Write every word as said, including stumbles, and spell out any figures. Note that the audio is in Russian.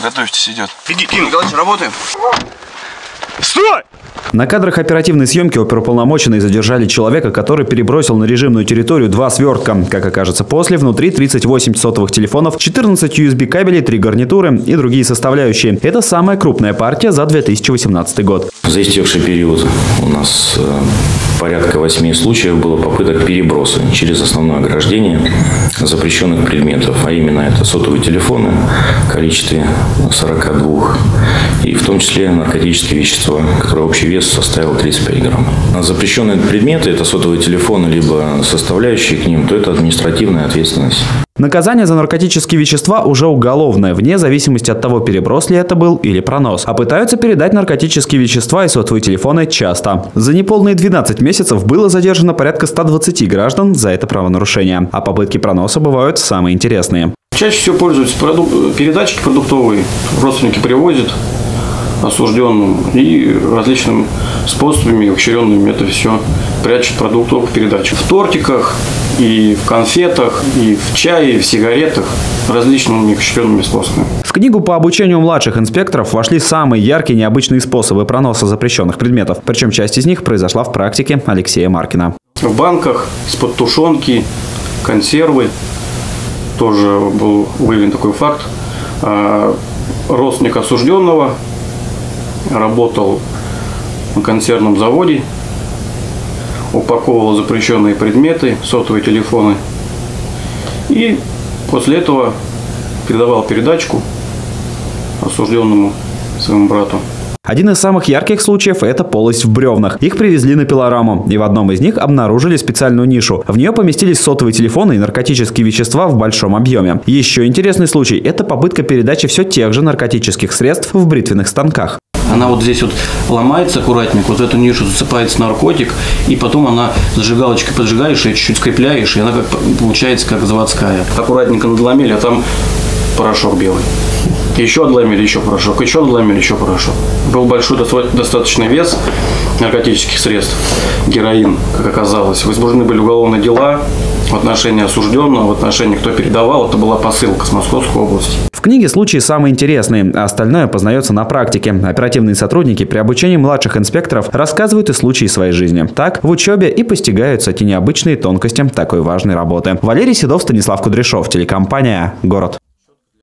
Готовьтесь, идет. Иди, Кирилл Николаевич, работаем. Стой! На кадрах оперативной съемки оперуполномоченные задержали человека, который перебросил на режимную территорию два свертка. Как окажется после, внутри тридцать восемь сотовых телефонов, четырнадцать ю эс би кабелей, три гарнитуры и другие составляющие. Это самая крупная партия за две тысячи восемнадцатый год. За истекший период у нас порядка восьми случаев было попыток переброса через основное ограждение запрещенных предметов, а именно это сотовые телефоны в количестве сорока двух и в том числе наркотические вещества, которые общий вес составил тридцать пять грамм. Запрещенные предметы – это сотовые телефоны, либо составляющие к ним, то это административная ответственность. Наказание за наркотические вещества уже уголовное, вне зависимости от того, переброс ли это был или пронос. А пытаются передать наркотические вещества и сотовые телефоны часто. За неполные двенадцать месяцев было задержано порядка ста двадцати граждан за это правонарушение. А попытки проноса бывают самые интересные. Чаще всего пользуются продук... передатчики продуктовые, родственники привозят осужденным и различными способами, ухищренными это все прячут продуктовых передач. В тортиках, и в конфетах, и в чае, и в сигаретах различными ухищренными способами. В книгу по обучению младших инспекторов вошли самые яркие необычные способы проноса запрещенных предметов. Причем часть из них произошла в практике Алексея Маркина. В банках из-под тушенки, консервы. Тоже был выявлен такой факт. Родственник осужденного работал на консервном заводе, упаковывал запрещенные предметы, сотовые телефоны, и после этого передавал передачку осужденному своему брату. Один из самых ярких случаев – это полость в бревнах. Их привезли на пилораму, и в одном из них обнаружили специальную нишу. В нее поместились сотовые телефоны и наркотические вещества в большом объеме. Еще интересный случай – это попытка передачи все тех же наркотических средств в бритвенных станках. Она вот здесь вот ломается аккуратненько, вот в эту нишу засыпается наркотик, и потом она зажигалочкой поджигаешь, и чуть-чуть скрепляешь, и она как получается как заводская. Аккуратненько надломили, а там порошок белый. Еще отломили, еще порошок, еще отломили, еще порошок. Был большой достаточный вес наркотических средств, героин, как оказалось. Возбуждены были уголовные дела в отношении осужденного, в отношении, кто передавал. Это была посылка с Московской области. В книге случаи самые интересные, а остальное познается на практике. Оперативные сотрудники при обучении младших инспекторов рассказывают и случаи своей жизни. Так, в учебе и постигаются те необычные тонкости такой важной работы. Валерий Седов, Станислав Кудряшов, телекомпания «Город».